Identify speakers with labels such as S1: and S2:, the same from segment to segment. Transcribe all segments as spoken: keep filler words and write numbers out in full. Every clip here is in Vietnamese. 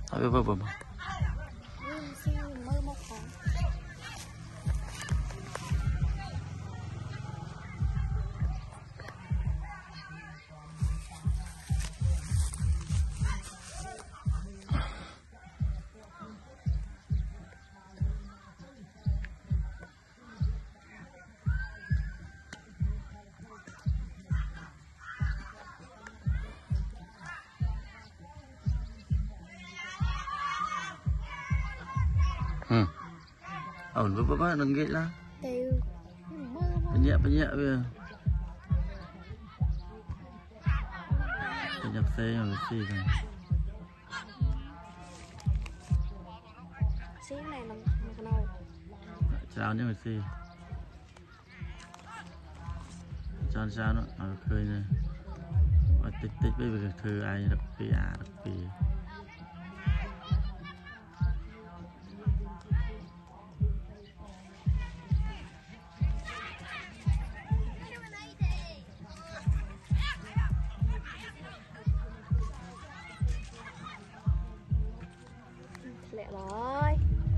S1: Thôi vừa vừa ừ ổn với bác đừng nghĩ là nhẹ nhẹ bây giờ nhập xe rồi xì rồi
S2: xí này là cái nào
S1: cháo như xì cho sao nó ở khơi này tích tích với việc thư ai đặc biệt à đặc biệt
S2: lẹ rồi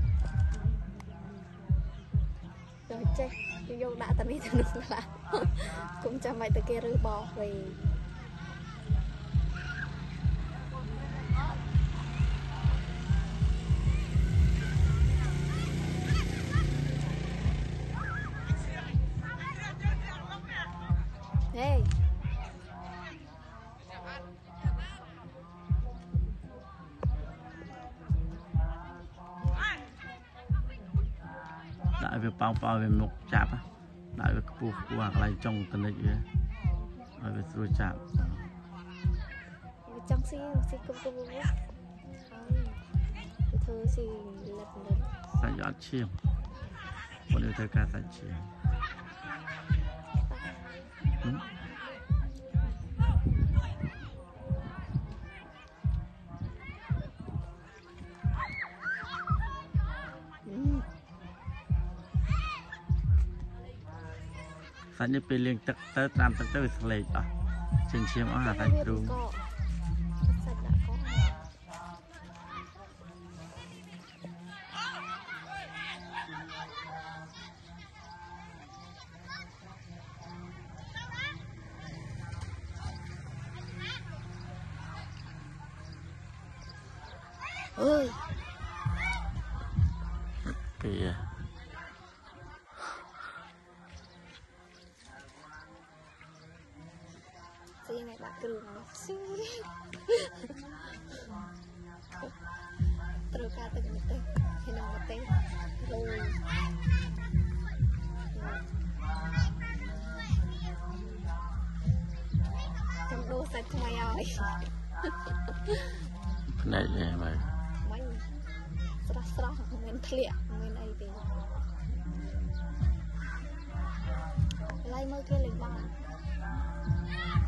S2: rồi chơi vô đã tao biết được là cũng cho mày từ kia rư bò về hey
S1: đại việc bao bao về một chạp á đại việc buộc buộc lại trong tình hình vậy đại việc rồi chạp
S2: trong xí xí công công không thưa xí lật lật
S1: phải giọt chiêm một điều thời ca phải chiêm Sanya pilih tek tek tam tek tek selai ah, cincin ah hati drum.
S2: Ơi,
S1: kìa.
S2: Xí này bạn cứ nói xí terus kata gitu hendak mati rồi trong đô sạch mày ơi
S1: này này mày
S2: mày srah srah main thliak main ai đi lại mơ kia lên bàn